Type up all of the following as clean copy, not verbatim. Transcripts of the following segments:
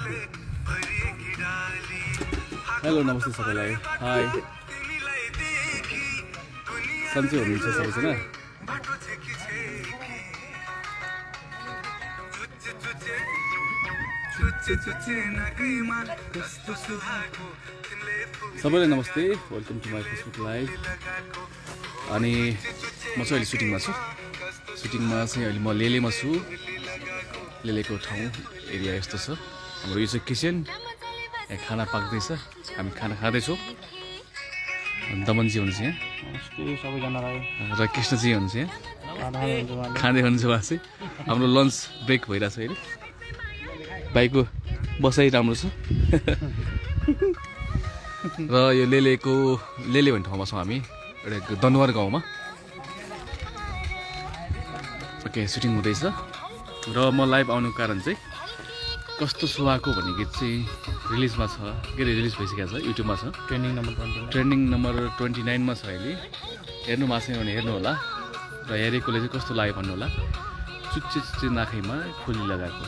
Hello नमस्ते सबैलाई high सन्चै हुनुहुन्छ सबैजना सबैलाई नमस्ते welcome to my Facebook live अनि म चाहिँ अहिले सुटिङमा छु सुटिङमा चाहिँ अहिले म लेलेमा छु लेलेको ठाउँ एरिया यस्तो छ हाम्रो यो चाहिँ किचन यहाँ खाना पाक्दैछ हामी खाना खाँदैछौँ दमनजी हुनुहुन्छ यहाँ सबैजनालाई र कृष्णजी हुनुहुन्छ यहाँ खाँदै हुनुहुन्छ उहाँ चाहिँ हाम्रो लन्च ब्रेक भइरहेछ अहिले भाइको बसाइ राम्रो छ र यो लेले भन्ने ठाउँमा छौँ हामी एउटा दनवार गाउँमा ओके सुटिङ हुँदैछ र म लाइभ आउनुको कारण चाहिँ कस्तो सुहाएको भन्ने गीत चाहिँ रिलिजमा छ के अरे रिलिज भइसकेको छ युट्युबमा छ ट्रेन्डिङ नम्बर 29 मा छ अहिले हेर्नु भएको छैन भने हेर्नु होला र हेरेकोले चाहिँ कस्तो लाग्यो भन्नु होला चुच्चे नाखैमा खोली लगाएको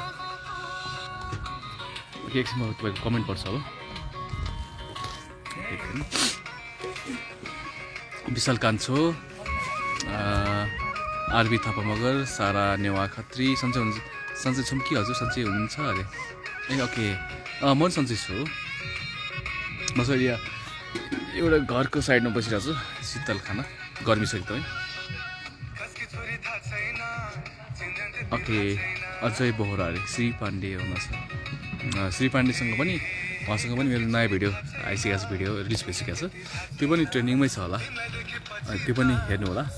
एकछिनमा तपाईँको कमेन्ट पर्छ अब विशाल कान्छो आरबी थापा मगर सारा नेवा खत्री सन्चै छौँ कि हजुर सन्चै हुनुहुन्छ अरे ए ओके म पनि सन्चै छु म चाहिँ यहाँ एउटा घरको साइडमा बसिरहेको छु शीतल खाना गर्मी छ एकदमै ओके अजय बोहरा अरे श्री पाण्डे हुनुहुन्छ श्री पाण्डेसँग पनि उहाँसँग पनि मेरो नयाँ भिडियो आइसकेको छ भिडियो रिलिज भइसकेको छ त्यो पनि ट्रेन्डिङमै छ होला त्यो पनि हेर्नु होला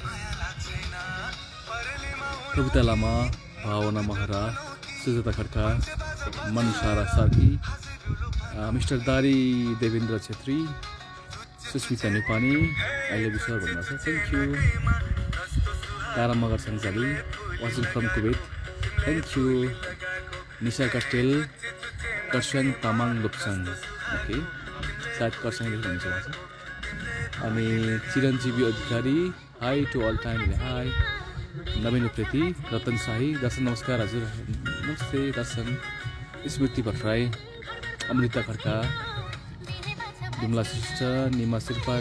कविता लामा भावना महरा सुजाता खड्का मनुषारा सार्की मिस्टर दारी देवेन्द्र छेत्री सुस्मिता नेपाली अहिले विश्व भन्नुहुन्छ thank you Tara Magar Sanjali watching from Kuwait thank you Nisha Kastel Kurseong Tamang Lopsang okay सायद कर्स्याङ लेख्नुहुन्छ उहाँ चाहिँ अनि Chiranjeevi Adhikari hi to all time hi Naveen Upreti Ratan Shahi Darshan नमस्कार हजुर नमस्ते दर्शन स्मृति भट्टराई अमृता खड्का विमला श्रेष्ठ निमा शेर्पा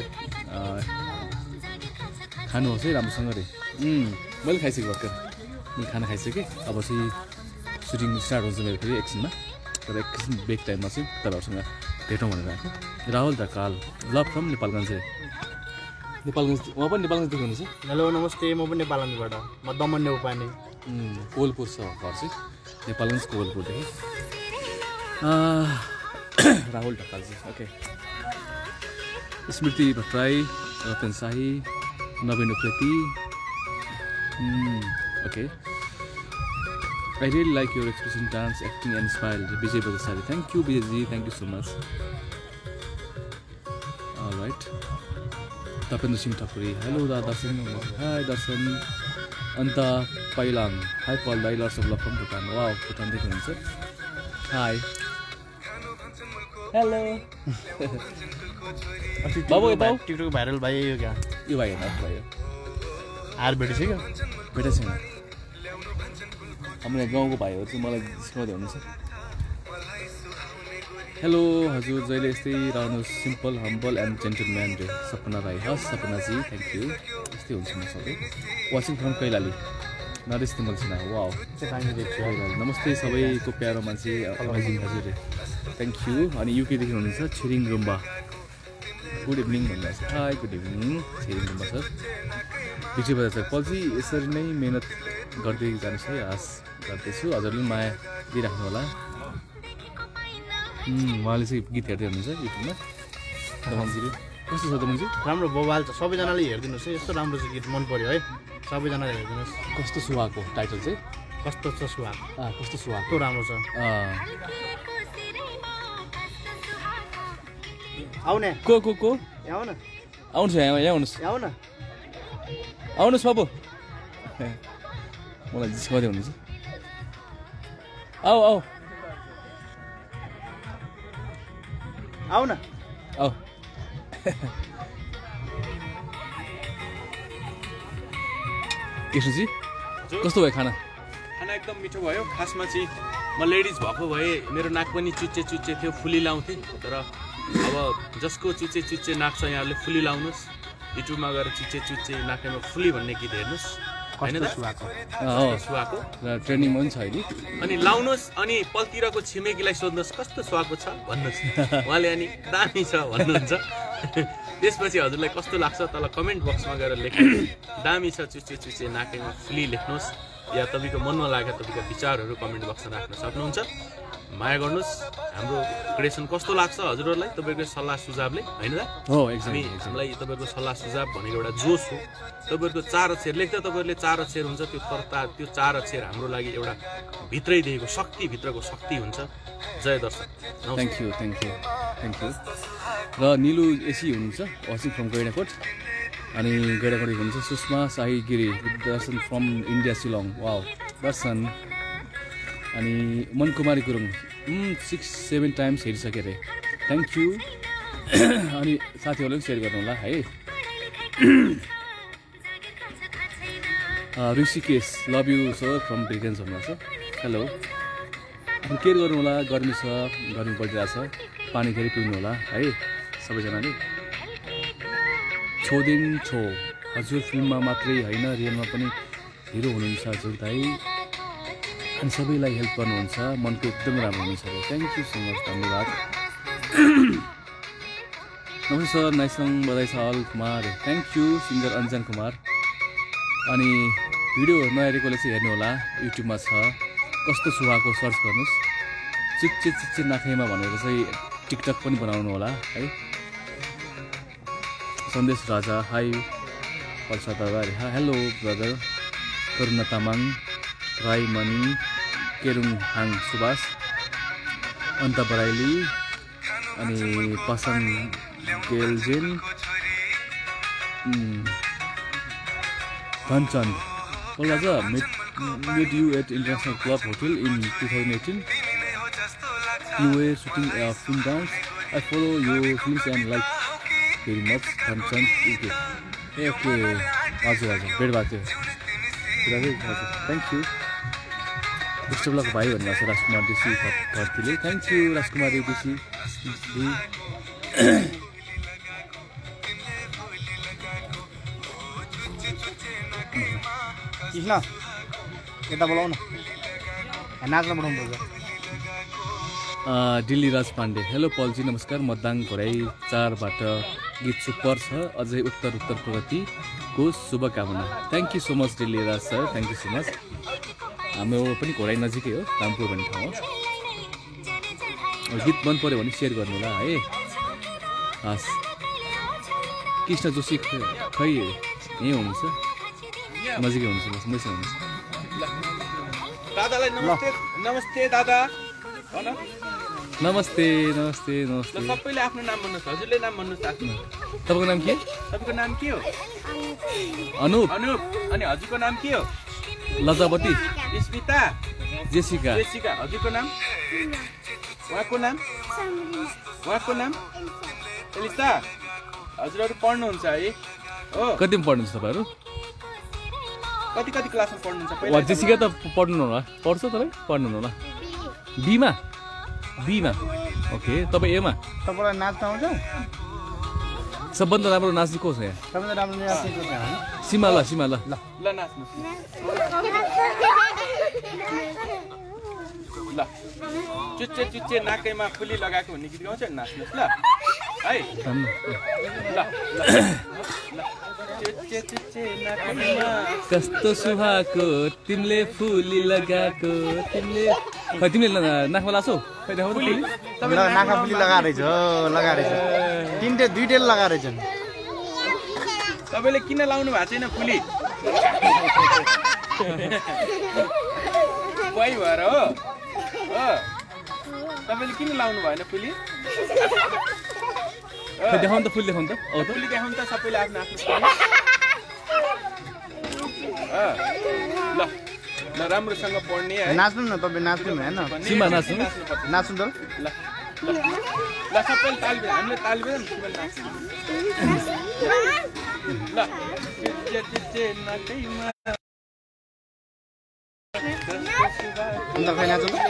खानुहोस् है राम्रोसँग रे मैले खाइसकेँ भर्खर मैले खाना खाइसकेँ अब चाहिँ सुटिङ स्टार्ट हुन्छ मेरो फेरि एकछिनमा तर एकछिन ब्रेक टाइममा चाहिँ तपाईँहरूसँग भेटौँ भनेर आएको राहुल ढकाल लभ फ्रम नेपालगञ्ज नेपालगञ्ज उहाँ पनि नेपालगञ्जदेखि हुनुहुन्छ हेलो नमस्ते म पनि नेपालगञ्जबाट म दमन नेउपाने कोवलपुर छ घर चाहिँ नेपालगञ्ज कोवलपुरदेखि राहुल ढकाल चाहिँ okay Smriti Bhattarai Ratan Shahi Naveen Upreti okay I really like your expression, dance, acting and smile. Vijay Badasari. Thank you Vijay ji, thank you so much. Alright. Tapendra Singh Thapuri. Hello Darshan. Hi Darshan. Anta Pailang. Hi Paul. I lots of love from Bhutan. Wow, Bhutan देखि हुनुहुन्छ. Hi. Hello. बाबु यता TikTok viral भयो यो क्या यो भाइ हैन भाइ आर भेटिसक्यो भेटेको छैन हाम्रो गाउँको भाइहरू चाहिँ मलाई सिकाउँदै हुनुहुन्छ हेलो हजुर जहिले यस्तै रहनुहोस् सिम्पल हम्बल एन्ड जेन्टलम्यान रे सपना राई हस् सपनाजी थ्याङ्क यू यस्तै हुन्छ म सबै watching from Kailali Naresh Timal Sinha wow नमस्ते सबैको प्यारो मान्छे अमेजिङ हजुर रे थ्याङ्क यू अनि युकेदेखि हुनुहुन्छ छिरिङ रुम्बा गुड इभिनिङ भन्नुहुन्छ hi good evening Chhiring Rumba sir Bijay Bajar sir पछि यसरी नै मेहनत गर्दै जानुहोस् है आश गर्दैछु हजुरले माया दिइराख्नु होला उहाँले चाहिँ गीत हेर्दै हुनुहुन्छ युट्युबमा दमनजीले कस्तो छ दमनजी राम्रो बवाल छ सबैजनाले हेरिदिनुहोस् है यस्तो राम्रो चाहिँ गीत मन पर्यो है सबैजनाले हेरिदिनुहोस् कस्तो सुहाएको टाइटल चाहिँ कस्तो छ सुहाग कस्तो सुहाएको कस्तो राम्रो छ आउने को यहाँ आउन आउनुहोस् यहाँ आउनुहोस् आउ न आउनुहोस् बाबु मलाई जिस्काउँदै हुनुहुन्छ आऊ आउ न आऊ कृष्णजी कस्तो भयो खाना खाना एकदम मिठो भयो खासमा चाहिँ म लेडिज भएको भए मेरो नाक पनि चुच्चे चुच्चे थियो, फुली लाउँथेँ। तर अब जसको चुच्चे चुच्चे नाक छ यहाँले फुली लाउनुहोस्, युट्युबमा गएर चुच्चे चुच्चे नाकैमा फुली भन्ने गीत हेर्नुहोस् होइन त सुहाको ट्रेनिङमा पनि छ अहिले। अनि लाउनुहोस्, अनि पल्तिरको छिमेकीलाई सोध्नुहोस् कस्तो सुहाको छ भन्नुहोस्, उहाँले अनि दामी छ भन्नुहुन्छ। त्यसपछि हजुरलाई कस्तो लाग्छ तल कमेन्ट बक्समा गएर लेख्नुहोस्, दामी छ चुच्चे चुच्चे नाकैमा फुली लेख्नुहोस्, या तपाईँको मनमा लागेका तपाईँका विचारहरू कमेन्ट बक्समा राख्न सक्नुहुन्छ। माया गर्नुहोस्, हाम्रो क्रिएसन कस्तो लाग्छ हजुरहरूलाई तपाईँको सल्लाह सुझावले होइन त? हो हामीलाई तपाईँको सल्लाह सुझाव भनेको एउटा जोस हो। तपाईँहरूको 4 अक्षर लेख्दा तपाईँहरूले 4 अक्षर हुन्छ, त्यो त्यो 4 अक्षर हाम्रो लागि एउटा भित्रैदेखिको शक्ति, भित्रको शक्ति हुन्छ। जय दर्शक, थ्याङ्क यू। र निलु एसी हुनुहुन्छ वाचिङ फ्रम गैडाकोट, अनि गैडाकोट हुनुहुन्छ Sushma Shahi Giri, Darshan from India Shillong. Wow Darshan. अनि मनकुमारी गुरुङ 6-7 टाइम्स हेरिसकेँ अरे, थ्याङ्क यू। अनि साथीहरूले पनि सेयर गर्नु होला है। Rishikesh love you sir from Britain भन्नुहुन्छ। हेलो। अनि केयर गर्नु होला, गर्मी छ, गर्मी बढिरहेछ, पानी धेरै पिउनु होला है सबैजनाले। छोदिन छो हजुर फिल्ममा मात्रै होइन रियलमा पनि हिरो हुनुहुन्छ हजुर दाइ, अनि सबैलाई हेल्प गर्नुहुन्छ, मनको एकदम राम्रो हुनुहुन्छ। थ्याङ्क यू सो मच, धन्यवाद। नमस्ते सर, नाइसङ बधाई छ अल Kumar, thank you singer Anjan Kumar. अनि भिडियो नहेरेकोले चाहिँ हेर्नु होला, युट्युबमा छ, कस्तो सुहाको सर्च गर्नुहोस्, चुच्चे चुच्चे नाखैमा भनेर चाहिँ टिकटक पनि बनाउनु होला है। सन्देश राजा हाई पर्सा दादा, हेलो ब्रदर। करुणा तामाङ, राई मणि, केरुङ हाङ सुभाष, अन्त बराइली, अनि पासाङ गेलजेन, धनचन्द बोल्दा met you at International Club Hotel in 2018. You were shooting a film dance. I follow your films and like very much. Dhonchand. Okay. हजुर भेट भएको थियो। Thank you. विष्टुब्लक भाइ भन्नुभएको छ राजकुमार देशी घरतीले, थ्याङ्क यू राजकुमार देशी। कृष्ण यता बोलाउ न, नाच्न बनाउनु पर्छ। दिल्ली राज पाण्डे, हेलो पलजी नमस्कार, मतदान घोराइ 4बाट गीत सुपर छ, अझै उत्तर प्रगतिको शुभकामना। Thank you so much Delhi Raj sir, thank you so much. हाम्रो पनि घोराइ नजिकै हो, रामपुर भन्ने ठाउँ हो। गीत मन पऱ्यो भने सेयर गर्नु होला है। हस्, कृष्ण जोशी खै यहीँ हुनुहुन्छ, नजिकै हुनुहुन्छ, बस मैसँग हुनुहुन्छ। दादालाई नमस्ते। नमस्ते दादा। नमस्ते नमस्ते नमस्ते। सबैले आफ्नो नाम भन्नुहोस्, हजुरले नाम भन्नुहोस् आफ्नो। तपाईँको नाम के? तपाईँको नाम के हो? अनुप। अनुप। अनि हजुरको नाम के हो? लजावती। स्मिता। जेसिका। जेसिका। हजुरको नाम? उहाँको नाम? उहाँको नाम? एलिसा। हजुरहरू पढ्नुहुन्छ है? हो। कतिमा पढ्नुहुन्छ तपाईँहरू? कति क्लासमा पढ्नुहुन्छ? जेसिका त पढ्नु होला, पढ्छ तपाईँ? पढ्नु होला बीमा। ओके, तपाईँ एमा? तपाईँलाई नाच्न आउँछ? सबभन्दा राम्रो नाच्ने को छ यहाँ? सबभन्दा राम्रो नाच्ने को छ? सीमा। ल नाच्नु। ल चुच्चे चुच्चे नाकैमा फुली लगाएको भन्ने गीत गाउँछ नि, नाच्नुहोस् ल है। ल चुच्चे चुच्चे नाकैमा कस्तो सुहाको तिमीले फुली लगाएको, तिमीले नाकमा लाछौ? नाकमा फुली लगाएर दुईटै लगाएर रहेछन्। तपाईँले किन लाउनु भएको छैन फुली? कोही भएर हो? तपाईँले किन लाउनु भएन फुली? देखाउनु त, फुल देखाउनु त। फुली देखाउनु त सबैले आफ्नो आफ्नो। ल राम्रोसँग पढ्ने है। नाच्नु न तपाईँ, नाच्नु होइन? सीमा नाच्नु त। ल सबैले ताली बजाउँ, हामीले ताली बजाउँ, सबैले नाच्नु। ल चुच्चे चुच्चे नाकैमा अन्त खै नाचो ल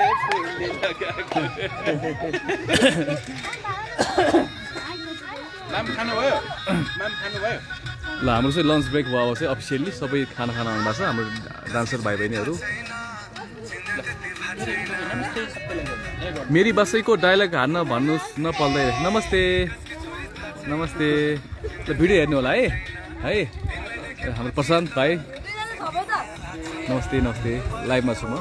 माम खानुभयो ल हाम्रो चाहिँ लन्च ब्रेक भयो अब चाहिँ अफिसियल्ली सबै खाना खान आउनु भएको छ हाम्रो डान्सर भाइ बहिनीहरू मेरी बसैको डायलग हान्न भन्नुहोस् नपल्दै नमस्ते नमस्ते ल भिडियो हेर्नु होला है हाम्रो प्रशान्त भाइ नमस्ते नमस्ते लाइभमा छु म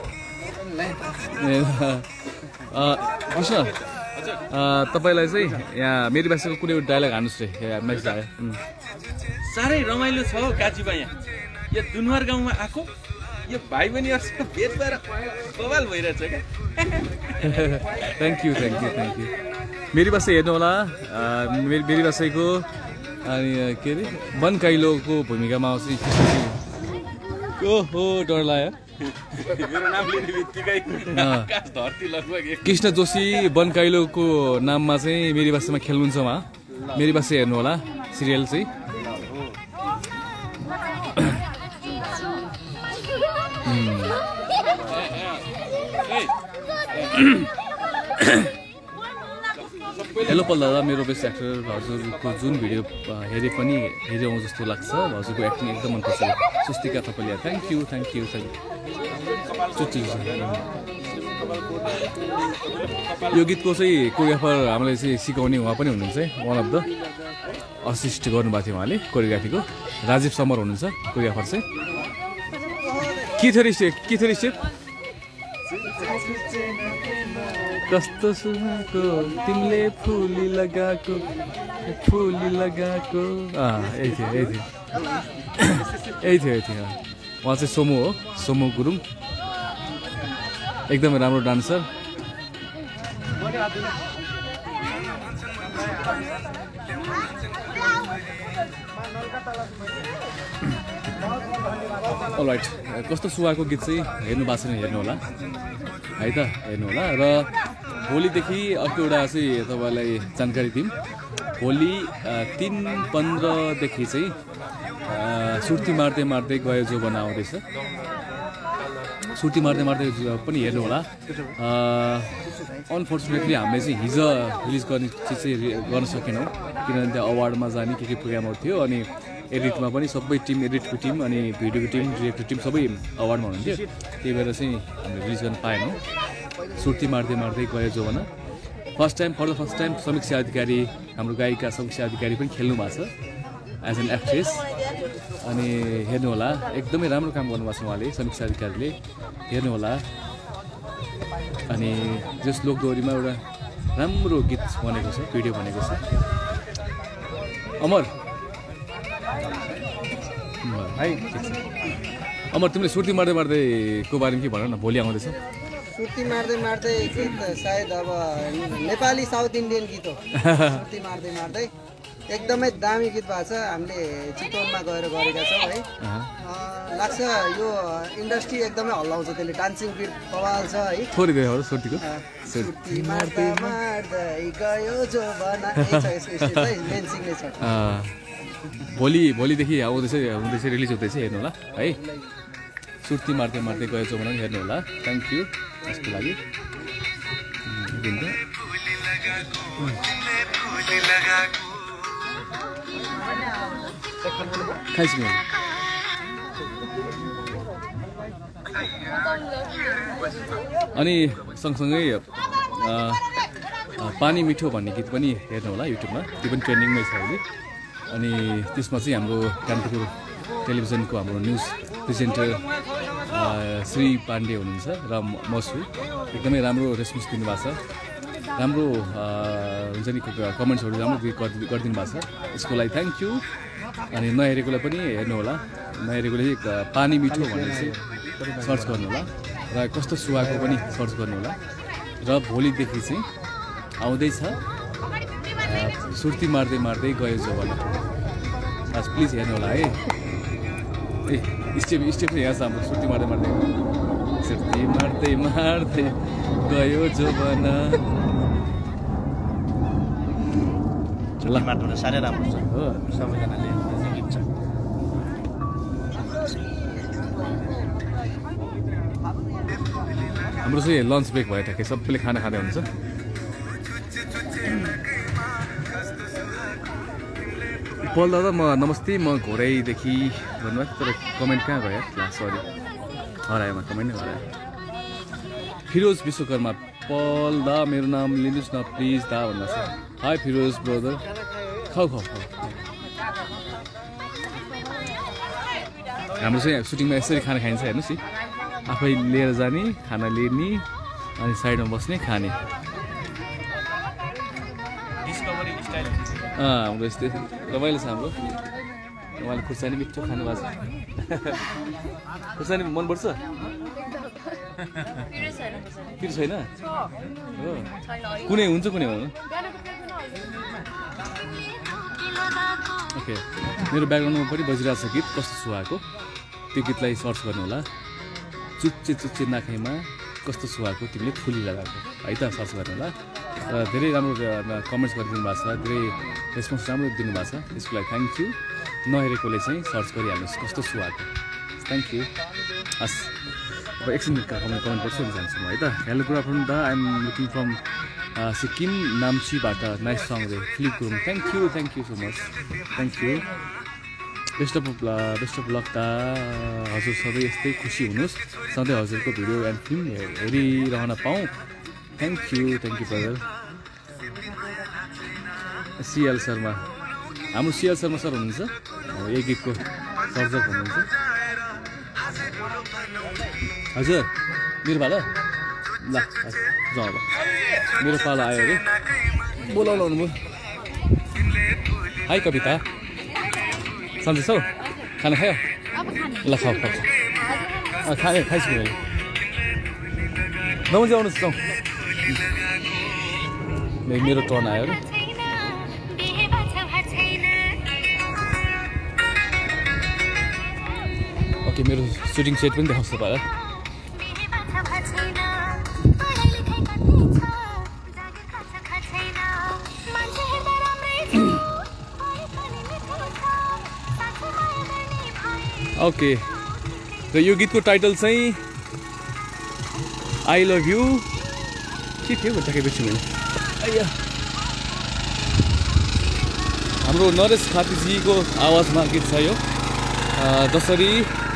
कृष्ण तपाईँलाई चाहिँ यहाँ मेरी भाषाको कुनै डायलग हान्नुहोस् रे म्यासेज आयो साह्रै रमाइलो छ हौ काजीबा यहाँ यो दुनवार गाउँमा आएको यो भाइ बहिनीहरूसँग भेट भएर बवाल भइरहेछ क्या थ्याङ्क यू मेरी भाषा हेर्नु होला मेरी भाषाको अनि के अरे बनकाइलोको भूमिकामा आउँछ ओहो डर लाग्यो मेरो नाम लिने बित्तिकै आकाश धरती लगभग कृष्ण जोशी बनकाइलोको नाममा चाहिँ मेरी भाषामा खेल्नुहुन्छ उहाँ मेरी भाषा हेर्नु होला सिरियल चाहिँ हेलो पल दादा मेरो बेस्ट एक्टर हजुरको जुन भिडियो हेऱ्यो जस्तो लाग्छ हजुरको एक्टिङ एकदम मनपर्छ सुस्तिका तपाईँले थ्याङ्क यू यो गीतको चाहिँ कोरियोग्राफर हामीलाई चाहिँ सिकाउने उहाँ पनि हुनुहुन्छ वान अफ द असिस्ट गर्नुभएको थियो उहाँले कोरियोग्राफीको राजीव समर हुनुहुन्छ कोरियोग्राफर चाहिँ के थियो स्टेप कस्तो सुनको तिमीले फुली लगाएको यही थियो उहाँ चाहिँ सोमु हो सोमु गुरुङ एकदमै राम्रो डान्सर अलराइट कस्तो सुहाएको गीत चाहिँ हेर्नु भएको छैन हेर्नु होला है त हेर्नु होला र भोलिदेखि अर्को एउटा चाहिँ तपाईँलाई जानकारी दिउँ भोलि 3:15 चाहिँ सुर्ती मार्दै गयो जो बना आउँदैछ सुर्ती मार्दै पनि हेर्नु होला अनफर्चुनेटली हामीले चाहिँ हिजो रिलिज गर्ने चिज चाहिँ गर्न सकेनौँ किनभने त्यहाँ अवार्डमा जाने के प्रोग्रामहरू थियो अनि एडिटमा पनि सबै टिम एडिटको टिम अनि भिडियोको टिम डिरेक्टर टिम सबै अवार्डमा हुनुहुन्थ्यो त्यही भएर चाहिँ हामीले रिलिज गर्न पाएनौँ सुर्ती मार्दै गयो जो भन for the first time Samiksha Adhikari हाम्रो गायिका समीक्षा अधिकारी पनि खेल्नु भएको छ एज एन एक्ट्रेस अनि हेर्नु होला एकदमै राम्रो काम गर्नुभएको छ उहाँले समीक्षा अधिकारीले हेर्नु होला अनि जस लोकदोहोरीमा एउटा राम्रो गीत बनेको छ भिडियो बनेको छ अमर तिमीले सुर्ती मार्दैको बारेमा के भन न भोलि आउँदैछ सुर्ती मार्दै गीत सायद अब नेपाली साउथ इन्डियन गीत हो सुर्ती मार्दै एकदमै दामी गीत भएको छ हामीले चितवनमा गएर गरेका छौँ है लाग्छ यो इन्डस्ट्री एकदमै हल्लाउँछ त्यसले डान्सिङ बिट बवाल छ है थोरै गयो सुर्तीको सुर्ती मार्दै गयो जो बना मेन सिग्नेचर भोलिदेखि हुँदैछ रिलिज हुँदैछ हेर्नु होला है सुर्ती मार्दै गयो जो भनेर हेर्नु होला थ्याङ्क यू यसको लागि खाइसक्नु अनि सँगसँगै पानी मिठो भन्ने गीत पनि हेर्नु होला युट्युबमा त्यो पनि ट्रेन्डिङमै छ अहिले अनि त्यसमा चाहिँ हाम्रो कान्तिपुर टेलिभिजनको हाम्रो न्युज प्रेजेन्टर श्री पाण्डे हुनुहुन्छ र मसु एकदमै राम्रो रेस्पोन्स दिनुभएको छ राम्रो हुन्छ नि कमेन्ट्सहरू राम्रो गरिदिनु भएको छ यसको लागि थ्याङ्क यू अनि नहेरेकोलाई पनि हेर्नु होला नहेरेकोले चाहिँ पानी मिठो भनेर चाहिँ सर्च गर्नु होला र कस्तो सुहाएको पनि सर्च गर्नु होला र भोलिदेखि चाहिँ आउँदैछ सुर्ती मार्दै गयो जो भने आज प्लिज हेर्नु होला है ए स्टेप चाहिँ यहाँ छ हाम्रो सुर्ती मार्दै गयो जो भन ल मार्नु साह्रै राम्रो छ हो सबैजनाले गीत छ हाम्रो चाहिँ लन्च ब्रेक भइरहेको सबैले खाना खाँदै हुन्छ पल दादा म नमस्ते म घोराइदेखि भन्नुभएको तर कमेन्ट कहाँ गयो ला सरी हरायो म कमेन्ट नै हरायो फिरोज विश्वकर्मा पल दा मेरो नाम लिनुहोस् न प्लिज दा भन्नुहोस् हाई फिरोज ब्रदर खाऊ खाऊ खाऊ हाम्रो चाहिँ सुटिङमा यसरी खाना खाइन्छ हेर्नुहोस् है आफै लिएर जाने खाना लिने अनि साइडमा बस्ने खाने हाम्रो यस्तै रमाइलो छ हाम्रो उहाँले खुर्सानी मिठो खानु भएको छ खुर्सानी मनपर्छ पिरो छैन हो कुनै हुन्छ कुनै भन्नु ओके मेरो ब्याकग्राउन्डमा पनि बजिरहेको छ गीत कस्तो सुहाएको त्यो गीतलाई सर्च गर्नु होला चुच्चे चुच्चे नाखैमा कस्तो सुहाएको तिमीले फुली लगाएको है त सर्च गर्नु होला धेरै राम्रो कमेन्ट्स गरिदिनु भएको छ धेरै रेस्पोन्स राम्रो दिनुभएको छ त्यसको लागि थ्याङ्क यू नहेरेकोले चाहिँ सर्च गरिहाल्नुहोस् कस्तो सुहाएको थ्याङ्क यू हस् अब एकछिन कमेन्ट गर्छु नि जान्छु म है त हेलो गुड आफ्टरनुन दा आइएम लुकिङ फ्रम सिक्किम नाम्चीबाट नाइस सङ रे फ्लिप Gurung thank you so much thank you best of luck दा हजुर सबै यस्तै खुसी हुनुहोस् सधैँ हजुरको भिडियो एन्ड फिल्म हेरिरहन पाऊँ thank you brother CL Sharma हाम्रो सिएल शर्मा सर हुनुहुन्छ यही गीतको सर्जक हुनुहुन्छ हजुर मेरो पालो ल जाउँ अब मेरो पालो आयो अरे बोलाउनु भयो हाई कविता सम्झिन्छौ खाना खायो ल खाऊ खाइसक्यो अहिले नमुन्जी आउनुहोस् जाउँ मेरो टर्न आयो अरे ओके मेरो सुटिङ सेट पनि देखाउँछ पारा ओके र यो गीतको टाइटल चाहिँ आई लभ यु के थियो भनिसके बिर्छु मैले आइया हाम्रो नरेश खातीजीको आवाजमा गीत छ यो जसरी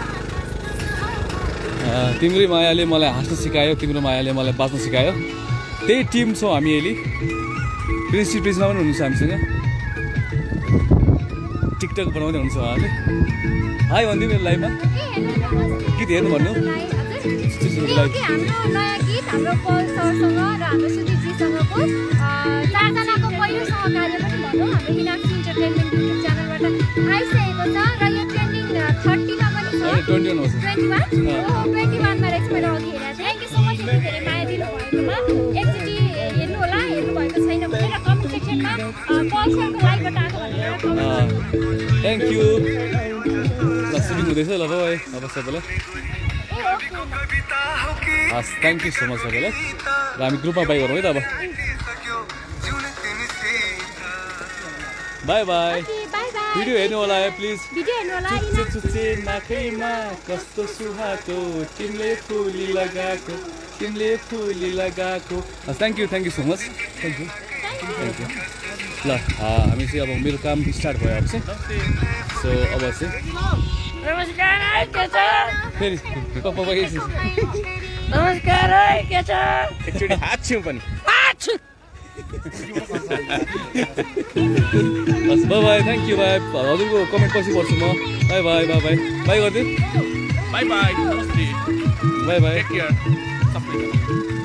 तिम्रै मायाले मलाई हाँस्न सिकायो तिम्रो मायाले मलाई बाँच्न सिकायो त्यही टिम छौँ हामी अहिले प्रिन्सिपल्समा पनि हुनुहुन्छ हामीसँग टिकटक बनाउँदै हुनुहुन्छ उहाँले हाई भनिदिउँ मेरो लाइभमा गीत हेर्नु भन्नु चारजनाको पहिलोसँग कार्य पनि भनौँ हाम्रो मिनाक्षी इन्टरटेनमेन्ट युट्युब च्यानलबाट आइसकेको छ र यो ट्रेन्डिङ 30मा पनि छ 21मा रहेछ मैले अघि हेरेको थ्याङ्क यू सो मच यति धेरै माया दिनुभएकोमा एकचोटि हेर्नु होला हेर्नुभएको छैन भने र कमेन्ट सेक्सनमा पल्सरको लाइकबाट आएको भनेर कमेन्ट थ्याङ्क यू ल सुटिङ हुँदैछ ल बाई अब सबैलाई हस् थ्याङ्क यू सो मच सबैलाई र हामी ग्रुपमा बाई गरौँ है त अब बाई बाई भिडियो हेर्नु होला है प्लिज चुच्चे नाकैमा कस्तो सुहाएको तिमीले फुली लगाएको thank you so much thank you ल हामी चाहिँ अब मेरो काम स्टार्ट भयो अब चाहिँ सो अब चाहिँ फेरि नमस्कार के छ एकचोटि हात छेउ पनि बस बाई थ्याङ्क यू बाई हजुरको कमेन्ट पछि पढ्छु म बाई गरिदिनु बाई नमस्ते बाई टेक केयर सबैजना